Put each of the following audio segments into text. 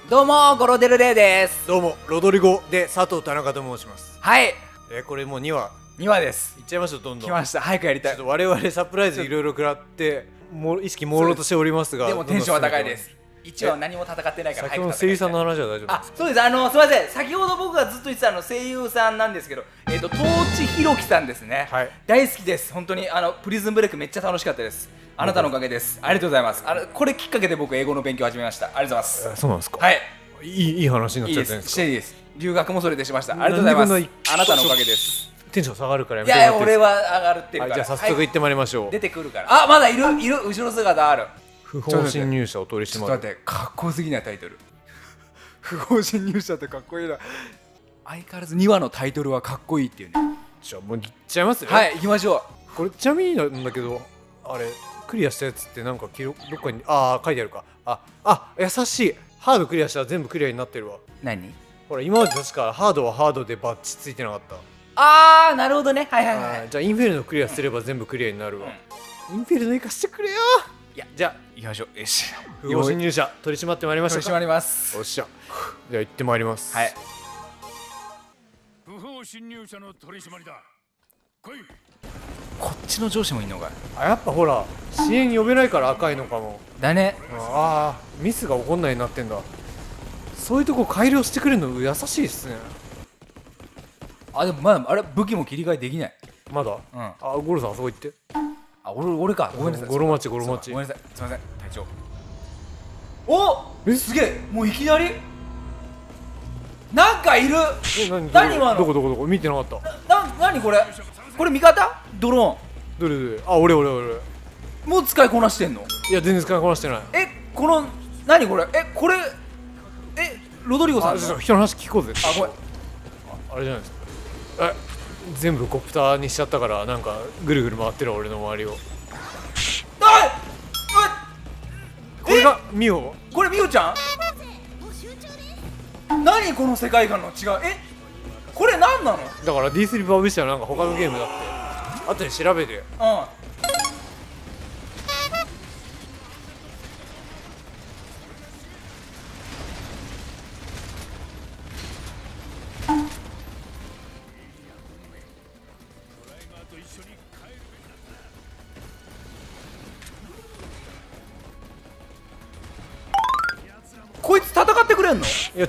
どうもゴロデルレイです。 どうもロドリゴで佐藤田中と申します。 はい、 これもう2話 2話です。 いっちゃいましょう。どんどん来ました。早くやりたい。 ちょっと我々サプライズいろいろ食らって意識朦朧としておりますが、 でもテンションは高いです。1話何も戦ってないから。 先ほどの声優さんの話は大丈夫ですか？ そうです。すいません、先ほど僕がずっと言ってた声優さんなんですけど、東地弘樹さんですね、 はい、 大好きです。本当にプリズンブレイクめっちゃ楽しかったです。あなたのおかげです。ありがとうございます。これきっかけで僕英語の勉強を始めました。ありがとうございます。 そうなんですか？ はい、 いい話になっちゃってるんですか？ いいです。留学もそれでしました。ありがとうございます。あなたのおかげです。 テンション下がるからやめて。いや俺は上がるっていうから。 じゃあ早速行ってまいりましょう。 出てくるから。まだいる後ろ姿ある。 不法侵入者を取り締まる。 ちょっと待って、かっこよすぎないタイトル。不法侵入者ってかっこいいな。相変わらず2話のタイトルはかっこいいっていうね。 じゃあもういっちゃいますよ。 はい、行きましょう。これちなみになんだけど、あれクリアしたやつってなんかどっかに書いてあるか。優しい。ハードクリアしたら全部クリアになってるわ。 何？ ほら今まで確かハードはハードでバッチついてなかった。 なるほどね。はいはいはい。 じゃあインフェルノクリアすれば全部クリアになるわ。インフェルノ生かしてくれよ。 いや、じゃあ行きましょう。よし、 不法侵入者取り締まってまいりました。 取り締まります。 おっしゃ。じゃあ行ってまいります。 はい。 不法侵入者の取り締まりだ。来い。 こっちの上司もいいのか。 やっぱほら支援呼べないから赤いのかも。 だね。 ミスが起こんないようになってんだ。そういうとこ改良してくれるの優しいっすね。 でもまだあれ武器も切り替えできない。 まだ？ゴロさんあそこ行って。 俺か。ごめんなさい。 ゴロ待ち。ごめんなさい。 すみません隊長。すげえ、もういきなりなんかいる。何今の？ どこ見てなかった。 何これ味方？ドローン。どれ？俺もう使いこなしてんの？ いや全然使いこなしてない。 何これロドリゴさん。 人の話聞こうぜ。 ごめん。 あれじゃないですか。全部コプターにしちゃったからなんかぐるぐる回ってる俺の周りを。これがミオ？ これミオちゃん？何この世界観の違い。これ何なの？ だから D3 パブリッシャーなんか他のゲームだって後で調べて。 こいつ戦ってくれんの？ いや違う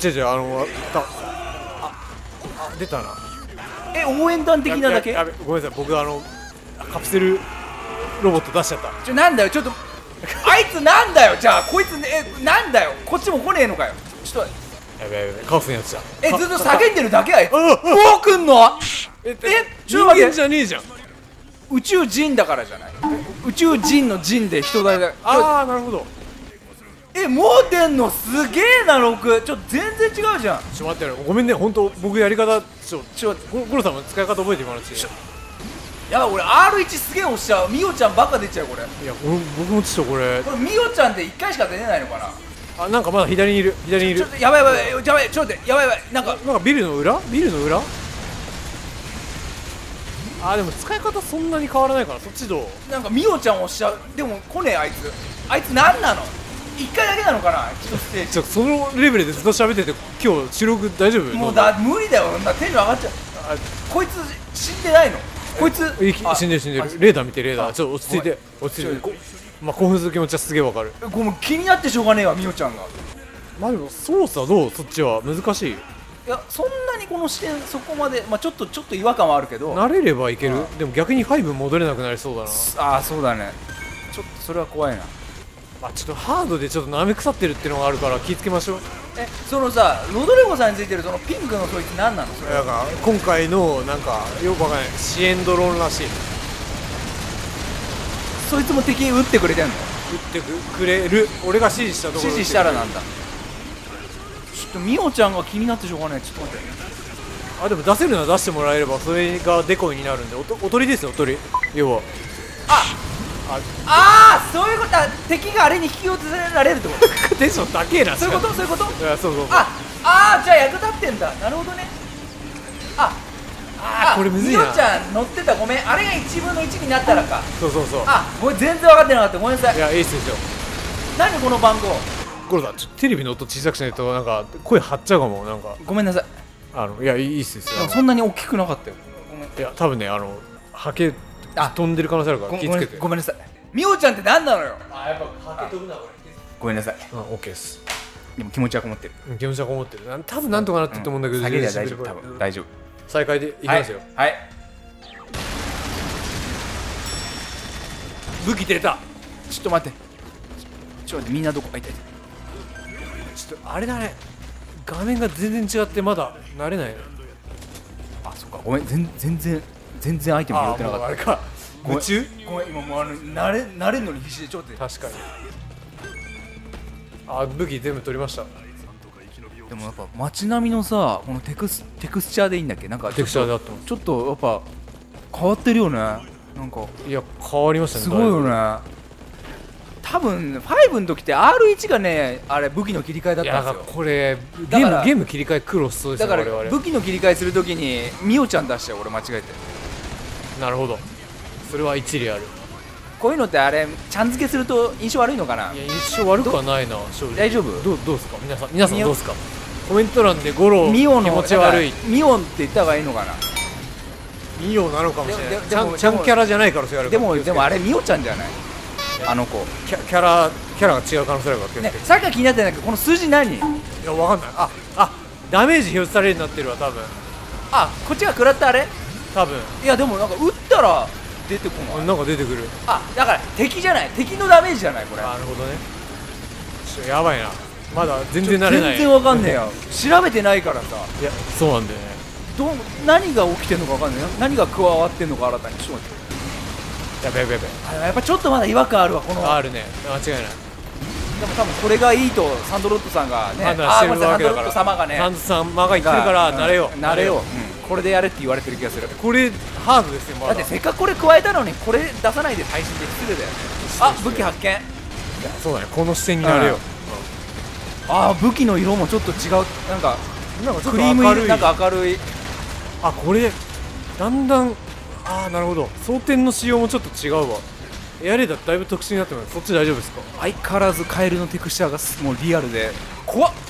出たな。 応援団的なだけ？ ごめんなさい、僕カプセルロボット出しちゃった。 なんだよ、ちょっとあいつなんだよ。じゃあこいつなんだよ。こっちも来ねえのかよ。ちょっとやべカオスのやつじゃん。 ずっと叫んでるだけあいつ。もう来んの？ 人間じゃねえじゃん。 宇宙人だからじゃない？宇宙人の人で人だ。 なるほど。 もう出んの？すげえな。6全然違うじゃん。 待ってよ、ごめんね、本当僕やり方ゴロさんも使い方覚えてもらって。 やばい、俺 R1 すげえ押しちゃう。ミオちゃんばっか出ちゃう。これいや僕もちょっとこれミオちゃんで1回しか出れないのかな。 なんかまだ左にいる。 やばいちょっと待って、やばいなんかビルの裏でも使い方そんなに変わらないから。そっちどう？ なんかミオちゃん押しちゃう。でも来ねえ。あいつ何なの？1回だけなのかな。 そのレベルでずっと喋ってて今日収録大丈夫？ もう無理だよ。テンション上がっちゃう。こいつ死んでないの？こいつ死んでる。レーダー見て。ちょっと落ち着いて。興奮する気持ちはすげえわかる。 ごめん、気になってしょうがねえわ、ミオちゃんが。 でも操作どう？そっちは難しい？ いや、そんなにこの視点そこまでちょっと違和感はあるけど、 慣れればいける。でも逆に5戻れなくなりそうだな。 そうだね。ちょっとそれは怖いな。 ちょっとハードでちょっと舐め腐ってるっていうのがあるから気ぃつけましょう。 そのさ、ロドレゴさんについてるそのピンクのそいつ何なの？それなんか今回のなんかよくわかんない支援ドローンらしい。 そいつも敵撃ってくれてんの？ 撃ってくれる。俺が指示したところ。 指示したらなんだ。ちょっとミオちゃんが気になってしょうがない。ちょっと待って。 でも出せるのは出してもらえればそれがデコイになるんで。おとりですよ、おとり。要はそういうことは敵があれに引き寄せられるってことテンション高えな。 そういうこと？そういうこと？ いやそうじゃあ役立ってんだ。なるほどね。 これむずいな。 ミオちゃん乗ってた。ごめん、あれが1分の1になったらか。 そうごめん、全然分かってなかった。ごめんなさい。 いやいいっすよ。 何この番号？ ゴロさんちょっとテレビの音小さくしないとなんか声張っちゃうかも。なんかごめんなさい。 いやいいっすよ。 そんなに大きくなかったよ。ごめん。 いや多分ねハケ飛んでる可能性あるから気をつけて。 ごめんなさい。みおちゃんって何なのよ。 やっぱハケ飛ぶなこれ。 ごめんなさい。 オッケーです。 でも気持ちはこもってる。 気持ちはこもってる。多分なんとかなってると思うんだけど。 下げりゃ大丈夫。多分大丈夫。 再開でいきますよ。 はい。 武器出た。 ちょっと待って。みんなどこ？あ、いたいた。 ちょっとあれだね。画面が全然違ってまだ慣れない。 あ、そっか。ごめん。全然アイテム拾ってなかった。 あれか。夢中？ ごめん、今もう慣れんのに必死でちょっと。 確かに。武器全部取りました。 でもやっぱ街並みのさ、このテクスチャーでいいんだっけ？なんかテクスチャーであってます。 ちょっとやっぱ変わってるよね。なんかいや変わりましたね。 すごいよね。多分5の時って R1 がね、あれ武器の切り替えだったんですよ。 これゲーム切り替え苦労しそうですね。 だから武器の切り替えする時にミオちゃん出したよ、俺間違えて。なるほど。それは一理ある。 こういうのってあれちゃん付けすると印象悪いのかな？ いや印象悪くはないな。正直大丈夫？ どうですか皆さんどうですか？コメント欄でゴロ気持ち悪いミオンって言った方がいいのかな？ ミオなのかもしれない。ちゃんキャラじゃないからそれやる。 でもあれミオちゃんじゃない？あの子キャラが違う可能性あるからね。さっきから気になってないけどこの数字何？いやわかんない。ダメージ表示されるようになってるわ多分。 こっちが食らったあれ？ 多分。 いやでもなんか撃ったら出てこない。 なんか出てくる。 だから敵じゃない、敵のダメージじゃないこれ。 なるほどね。やばいな。まだ全然慣れない。 全然わかんねえよ。調べてないからさ。 いやそうなんだよね。 何が起きてんのかわかんない。何が加わってんのか新たに。ちょっと待って。 やべやっぱちょっとまだ違和感あるわこの。 あるね。間違いない。 でも多分これがいいとサンドロットさんがね、 判断してるわけだから。 サンドロット様がね、 サンド様が言ってるから慣れよう。これでやれって言われてる気がする。 これハードですよ。 だってせっかくこれ加えたのにこれ出さないで配信で失礼だよね。武器発見。 そうだね。この視点になれよ。 武器の色もちょっと違う。なんかクリーム色、なんか明るい。 これだんだんなるほど。装填の仕様もちょっと違うわ。エアレーダーだいぶ特殊になってます。そっち大丈夫ですか？ 相変わらずカエルのテクスチャーがもうリアルで怖っ。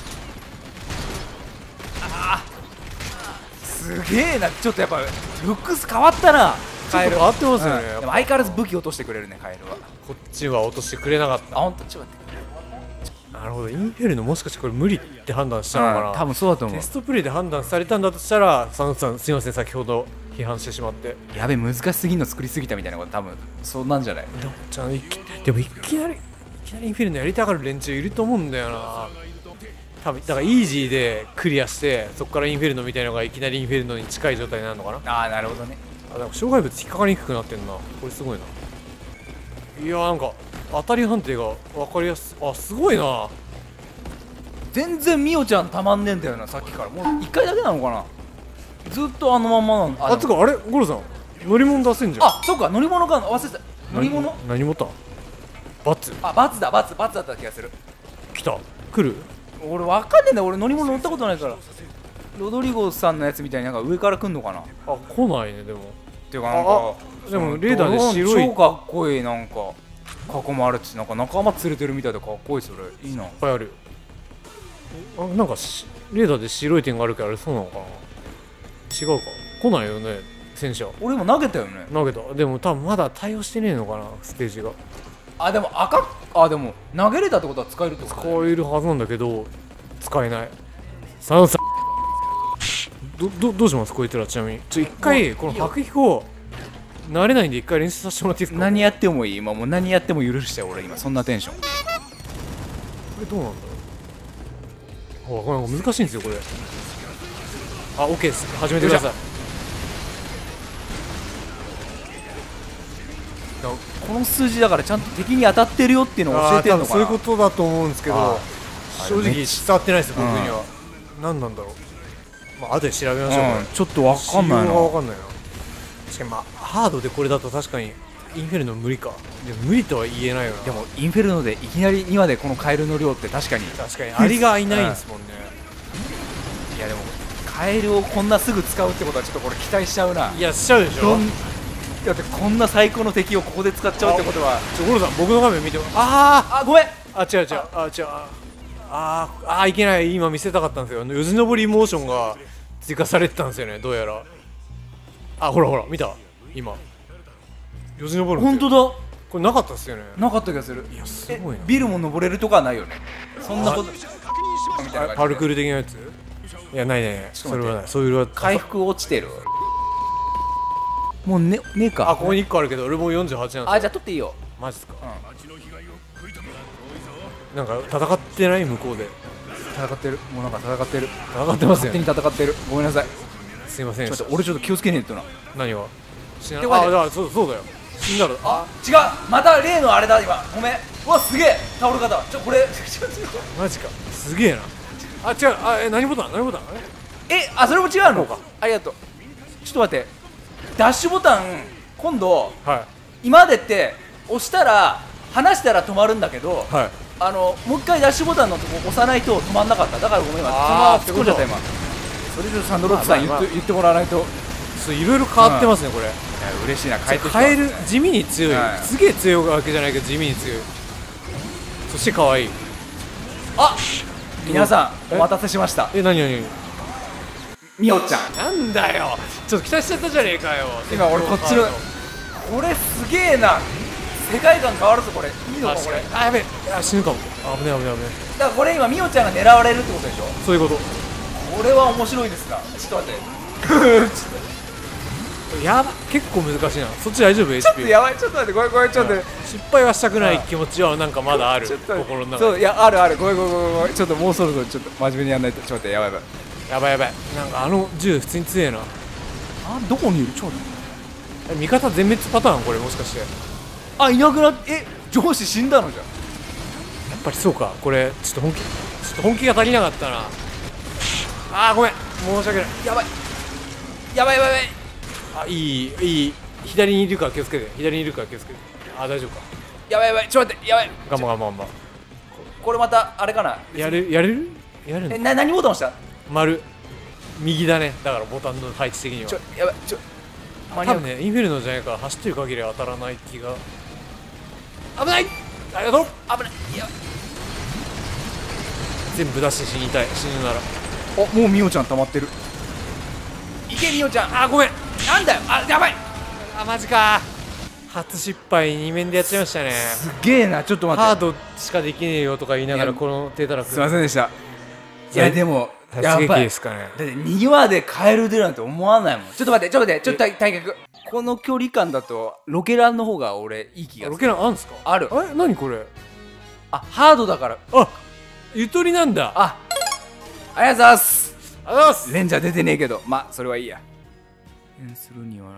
すげえな。ちょっとやっぱルックス変わったな。 カエル変わってますよね。 でも相変わらず武器落としてくれるねカエルは。 こっちは落としてくれなかった。 本当。ちょっと待って。 なるほど。インフェルノもしかしてこれ無理って判断したのかな？ 多分そうだと思う。 テストプレイで判断されたんだとしたら佐野さんすいません、先ほど批判してしまって。 やべ難しすぎんの作りすぎたみたいなこと多分そうなんじゃない？ でもいきなりインフェルノやりたがる連中いると思うんだよな。多分だからイージーでクリアしてそこからインフェルノみたいなのがいきなりインフェルノに近い状態になるのかな。 なるほどね。 なんか障害物引っかかりにくくなってんな。これすごいな。いやなんか当たり判定が分かりやすい。すごいな。 全然ミオちゃんたまんねえんだよな。さっきからもう1回だけなのかな。ずっとあのまんまなんだ。 つかあれゴロさん乗り物出せんじゃん。 そうか乗り物か。忘れてた。乗り物何ボタン？バツ。 バツだ。バツだった気がする。 来る？ 俺わかんねえんだよ。俺乗り物乗ったことないから。ロドリゴさんのやつみたいになんか上から来んのかな。 来ないね。でもっていうかなんかでもレーダーで白い超かっこいい。なんか囲まれてなんか仲間連れてるみたいでかっこいい。それいいな。いっぱいあるよ。なんかレーダーで白い点があるけどあれそうなのかな。違うか。来ないよね戦車。 俺も投げたよね。 投げた。でも多分まだ対応してねえのかなステージが。 でもでも投げれたってことは使えるってこと？ 使えるはずなんだけど使えない。サンさんどうします？こいつら。ちなみに一回この迫撃を慣れないんで一回練習させてもらっていいですか？ 何やってもいい。今もう何やっても許して。俺今そんなテンション。これどうなんだろう。これ難しいんですよこれ。OK です。始めてください。 この数字だからちゃんと敵に当たってるよっていうのを教えてるのかな。 そういうことだと思うんですけど正直伝わってないです僕には。何なんだろう。後で調べましょう。 ちょっと分かんないな。 分かんないな。確かにハードでこれだと確かにインフェルノ無理か。でも無理とは言えないよな。 でもインフェルノでいきなり2話でこのカエルの量って確かにアリがいないんですもんね。 いやでもカエルをこんなすぐ使うってことはちょっとこれ期待しちゃうな。 いやしちゃうでしょ。 だってこんな最高の敵をここで使っちゃうってことは。 ゴロさん僕の画面見てもごめん。 違う。 いけない。今見せたかったんですよ。よじ登りモーションが追加されてたんですよね、どうやら。ほらほら見た今よじ登る。 本当だ。 これなかったっすよね。 なかった気がする。 いやすごいな。 ビルも登れるとかはないよね。そんなことみたいな感じでパルクール的なやつ。いやないね。それはない。そういうは回復落ちてる。もうねえか。 ここに1個あるけど俺もう48なんですよ。 じゃあ取っていいよ。 マジっすか。なんか戦ってない向こうで。 戦ってる。もうなんか戦ってる。 戦ってますよ勝手に戦ってる。ごめんなさい。 すいません。 俺ちょっと気をつけねえとな。 何が死なてかだそうだよ。死んだら違う、また例のあれだ今。ごめん。うわすげえ倒れ方。これマジか。すげえな。違う。何ボタンそれも違うのか。ありがとう。ちょっと待って。ダッシュボタン今度今までって押したら離したら止まるんだけど、もう一回ダッシュボタンのとこ押さないと止まんなかった。だからごめん今そのまま突っ込んじゃった今。それでサンドロップさん言ってもらわないと。 いろいろ変わってますねこれ。 嬉しいな。 変える地味に強い。すげえ強いわけじゃないけど地味に強い。そして可愛い。 皆さんお待たせしました。 何みおちゃん。 なんだよ、ちょっと期待しちゃったじゃねえかよ。 今俺こっちのこれすげえな。世界観変わるぞこれ。いいのかこれ。 やべえ。死ぬかも。危ね。 だからこれ今みおちゃんが狙われるってことでしょ。 そういうこと。 これは面白いですな。ちょっと待ってやば、結構難しいな。そっち大丈夫 HP。 ちょっとやばい。ちょっと待ってこれちょっと失敗はしたくない気持ちはなんかまだある。心の中そういやある。ごめん。ちょっともうそろそろちょっと真面目にやんないと。ちょっと待って。やばい。 なんか銃普通に強えな。 どこにいる。ちょっと味方全滅パターンこれもしかして。 いなくなって。上司死んだのじゃん。 やっぱりそうか。これちょっと本気が足りなかったな。ごめん申し訳ない。 やばい。 いい。左にいるから気をつけて。大丈夫か。 やばい。ちょっと待って。やばい。 頑張これまたあれかな。 やれる何ボタン押した。 丸右だね。だからボタンの配置的にはやばい。 多分ねインフェルノじゃないから走ってる限り当たらない気が。危ない。ありがとう。 危ない。 全部出して死ぬなら。 もうみおちゃん溜まってる。いけみおちゃん。 ごめん。 なんだよ。やばい。 マジか。初失敗2面でやっちゃいましたね。 すげえな。ちょっと待って。 ハードしかできねえよとか言いながらこの手たらく。 すいませんでした。いやでもやばいですかね。 だって2話でカエル出るなんて思わないもん。ちょっと待って。ちょっと対角。この距離感だとロケランの方が俺いい気がする。 ロケランあるんすか。 ある。 何これ。 ハードだから。 ゆとりなんだ。 ありがとうございます。レンジャー出てねえけど、それはいいや。するには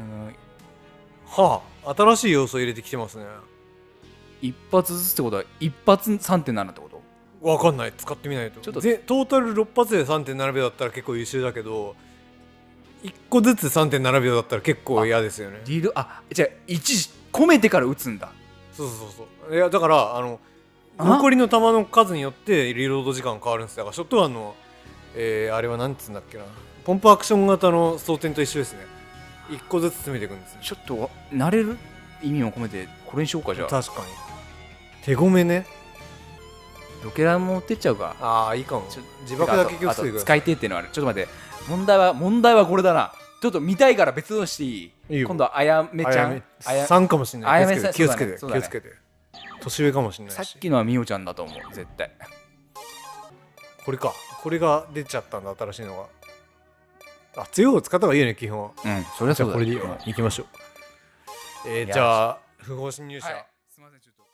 新しい要素入れてきてますね。 一発ずつってことは一発 3.7 ってこと。 わかんない。使ってみないと。トータル6発で 3.7 秒だったら結構優秀だけど、1個ずつ 3.7 秒だったら結構嫌ですよね。 じゃあ1込めてから撃つんだ。 そういやだから残りの弾の数によってリロード時間変わるんです。だからショットガンのあれはなんつうんだっけな、ポンプアクション型の装填と一緒ですね。1個ずつ詰めていくんですね。 ちょっと慣れる意味を込めてこれにしようか。じゃあ確かに手ごめね。 ロケランも持ってっちゃうか。 いいかも。自爆だけ気をつけてください。 使い手っていうのはある。ちょっと待って。問題はこれだな。ちょっと見たいから別のしていい？今度はあやめちゃん。 3かもしれない。 あやめさん気をつけて。年上かもしれないし。 さっきのはみおちゃんだと思う絶対。 これか。これが出ちゃったんだ、新しいのが。強いを使った方がいいよね基本。 それはそうだ。 じゃあこれでいいよ。行きましょう。じゃあ不法侵入者。 すみませんちょっと。